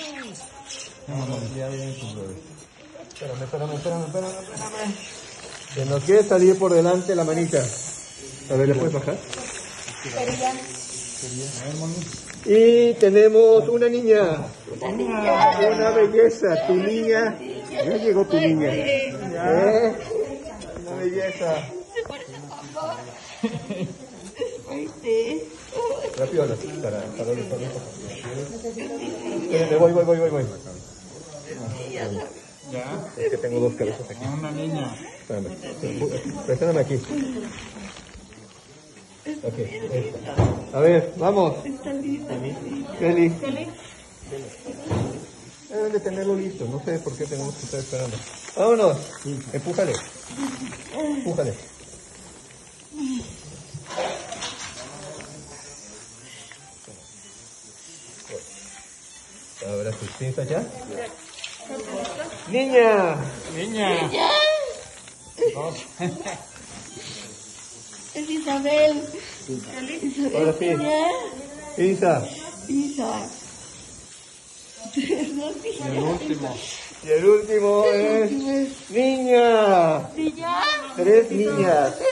Ya viene tu bebé. Espérame. Que nos quiere salir por delante la manita. A ver, ¿le puedes bajar? Y tenemos una niña. Una belleza, tu niña. Ya llegó tu niña. Una belleza. Rápido, para voy. ¿Ya? Es que tengo dos cabezas aquí. Una niña. Espérame. Préstame aquí. Ok. A ver, vamos. Kelly. Deben de tenerlo listo. No sé por qué tenemos que estar esperando. Vámonos. Empújale. Ahora sus pinzas ya. Niña. Es Isabel. Ahora sí. Isa. Y el último es niña. 3 niñas.